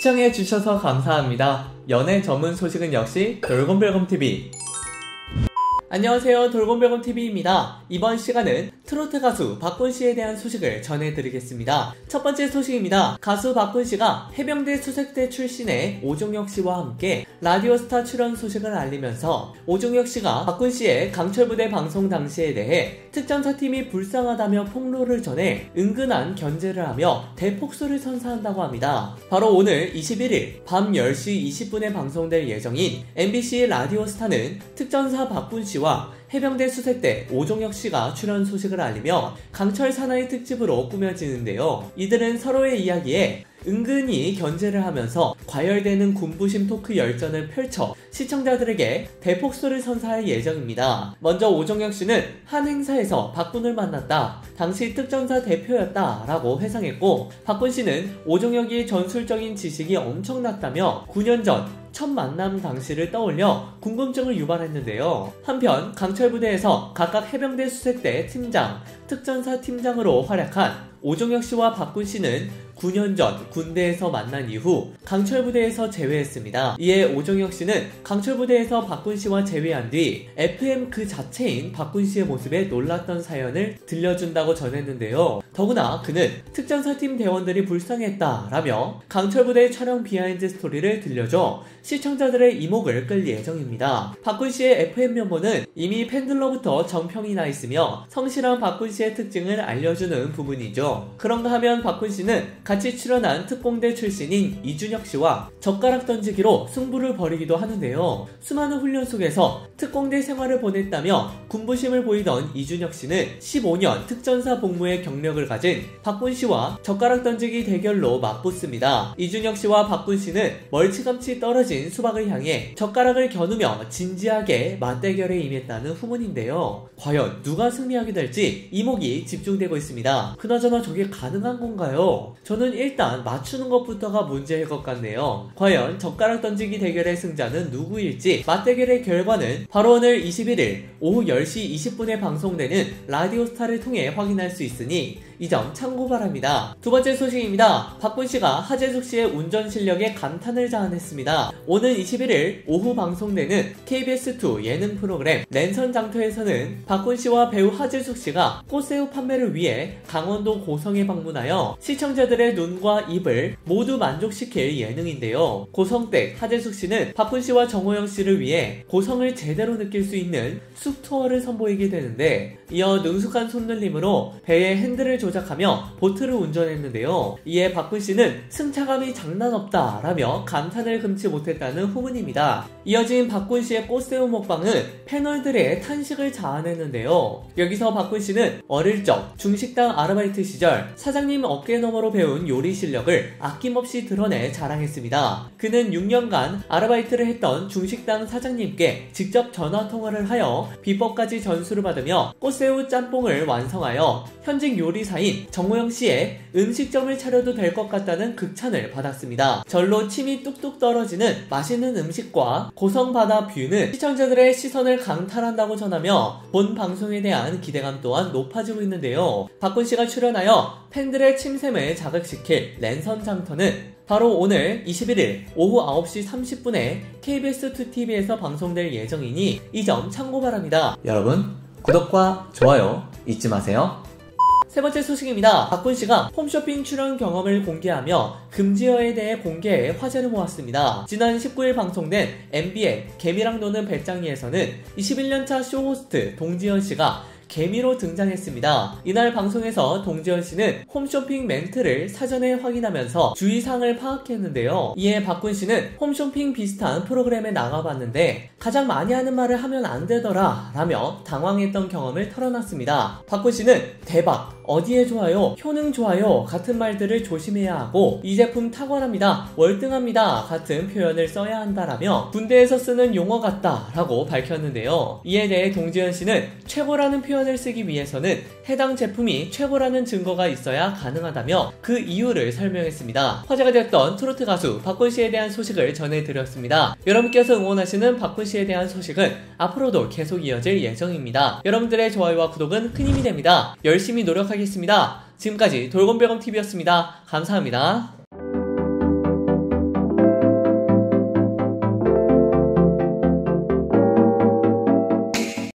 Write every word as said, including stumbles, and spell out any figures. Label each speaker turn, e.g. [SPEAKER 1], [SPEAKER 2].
[SPEAKER 1] 시청해주셔서 감사합니다. 연애 전문 소식은 역시 돌곰별곰티비. 안녕하세요, 돌곰별곰티비입니다. 이번 시간은 트로트 가수 박군씨에 대한 소식을 전해드리겠습니다. 첫 번째 소식입니다. 가수 박군씨가 해병대 수색대 출신의 오종혁씨와 함께 라디오스타 출연 소식을 알리면서 오종혁씨가 박군씨의 강철부대 방송 당시에 대해 특전사팀이 불쌍하다며 폭로를 전해 은근한 견제를 하며 대폭소를 선사한다고 합니다. 바로 오늘 이십일일 밤 열 시 이십 분에 방송될 예정인 엠비씨 라디오스타는 특전사 박군씨와 해병대 수색대 오종혁씨가 출연 소식을 알리며 강철 사나이 특집으로 꾸며지는데요. 이들은 서로의 이야기에 은근히 견제를 하면서 과열되는 군부심 토크 열전을 펼쳐 시청자들에게 대폭소를 선사할 예정입니다. 먼저 오종혁씨는 한 행사에서 박군을 만났다, 당시 특전사 대표였다 라고 회상했고, 박군씨는 오종혁이 전술적인 지식이 엄청났다며 구 년 전 첫 만남 당시를 떠올려 궁금증을 유발했는데요. 한편 강철부대에서 각각 해병대 수색대 팀장, 특전사 팀장으로 활약한 오종혁씨와 박군씨는 구 년 전 군대에서 만난 이후 강철부대에서 제외했습니다. 이에 오종혁씨는 강철부대에서 박군씨와 제외한 뒤 에프엠 그 자체인 박군씨의 모습에 놀랐던 사연을 들려준다고 전했는데요. 더구나 그는 특전사팀 대원들이 불쌍했다라며 강철부대 촬영 비하인드 스토리를 들려줘 시청자들의 이목을 끌 예정입니다. 박군씨의 에프엠 면모는 이미 팬들로부터 정평이 나 있으며 성실한 박군씨의 특징을 알려주는 부분이죠. 그런가 하면 박군씨는 같이 출연한 특공대 출신인 이준혁씨와 젓가락 던지기로 승부를 벌이기도 하는데요. 수많은 훈련 속에서 특공대 생활을 보냈다며 군부심을 보이던 이준혁씨는 십오 년 특전사 복무의 경력을 가진 박군씨와 젓가락 던지기 대결로 맞붙습니다. 이준혁씨와 박군씨는 멀찌감치 떨어진 수박을 향해 젓가락을 겨누며 진지하게 맞대결에 임했다는 후문인데요. 과연 누가 승리하게 될지 이목이 집중되고 있습니다. 그나저나 저게 가능한 건가요? 저는 일단 맞추는 것부터가 문제일 것 같네요. 과연 젓가락 던지기 대결의 승자는 누구일지 맞대결의 결과는 바로 오늘 이십일일 오후 열 시 이십 분에 방송되는 라디오스타를 통해 확인할 수 있으니 이 점 참고 바랍니다. 두 번째 소식입니다. 박군씨가 하재숙씨의 운전 실력에 감탄을 자아냈습니다. 오늘 이십일일 오후 방송되는 케이비에스 투 예능 프로그램 랜선장터에서는 박군씨와 배우 하재숙씨가 꽃새우 판매를 위해 강원도 고성에 방문하여 시청자들의 눈과 입을 모두 만족시킬 예능인데요. 고성댁 하재숙씨는 박군씨와 정호영씨를 위해 고성을 제대로 느낄 수 있는 숲 투어를 선보이게 되는데, 이어 능숙한 손놀림으로 배의 핸들을 조작하며 보트를 운전했는데요. 이에 박군씨는 승차감이 장난 없다 라며 감탄을 금치 못했다는 후문입니다. 이어진 박군씨의 꽃새우 먹방은 패널들의 탄식을 자아냈는데요. 여기서 박군씨는 어릴 적 중식당 아르바이트 시절 사장님 어깨너머로 배운 요리 실력을 아낌없이 드러내 자랑했습니다. 그는 육 년간 아르바이트를 했던 중식당 사장님께 직접 전화통화를 하여 비법까지 전수를 받으며 꽃새우 짬뽕을 완성하여 현직 요리사인 정호영씨의 음식점을 차려도 될 것 같다는 극찬을 받았습니다. 절로 침이 뚝뚝 떨어지는 맛있는 음식과 고성바다 뷰는 시청자들의 시선을 강탈한다고 전하며 본 방송에 대한 기대감 또한 높아지고 있는데요. 박군씨가 출연하여 팬들의 침샘을 자극시킬 랜선장터는 바로 오늘 이십일일 오후 아홉 시 삼십 분에 케이비에스 투 티비에서 방송될 예정이니 이 점 참고 바랍니다. 여러분, 구독과 좋아요 잊지 마세요. 세 번째 소식입니다. 박군씨가 홈쇼핑 출연 경험을 공개하며 금지어에 대해 공개해 화제를 모았습니다. 지난 십구일 방송된 엠비의 개미랑 노는 배짱이에서는 이십일 년차 쇼호스트 동지연씨가 개미로 등장했습니다. 이날 방송에서 동지연씨는 홈쇼핑 멘트를 사전에 확인하면서 주의사항을 파악했는데요. 이에 박군씨는 홈쇼핑 비슷한 프로그램에 나가봤는데 가장 많이 하는 말을 하면 안 되더라 라며 당황했던 경험을 털어놨습니다. 박군씨는 대박, 어디에 좋아요, 효능 좋아요 같은 말들을 조심해야 하고 이 제품 탁월합니다, 월등합니다 같은 표현을 써야 한다라며 군대에서 쓰는 용어 같다 라고 밝혔는데요. 이에 대해 동지연씨는 최고라는 표현을 쓰기 위해서는 해당 제품이 최고라는 증거가 있어야 가능하다며 그 이유를 설명했습니다. 화제가 되었던 트로트 가수 박군씨에 대한 소식을 전해드렸습니다. 여러분께서 응원하시는 박군씨에 대한 소식은 앞으로도 계속 이어질 예정입니다. 여러분들의 좋아요와 구독은 큰 힘이 됩니다. 열심히 노력하겠습니다. 지금까지 돌곰별곰티비였습니다. 감사합니다.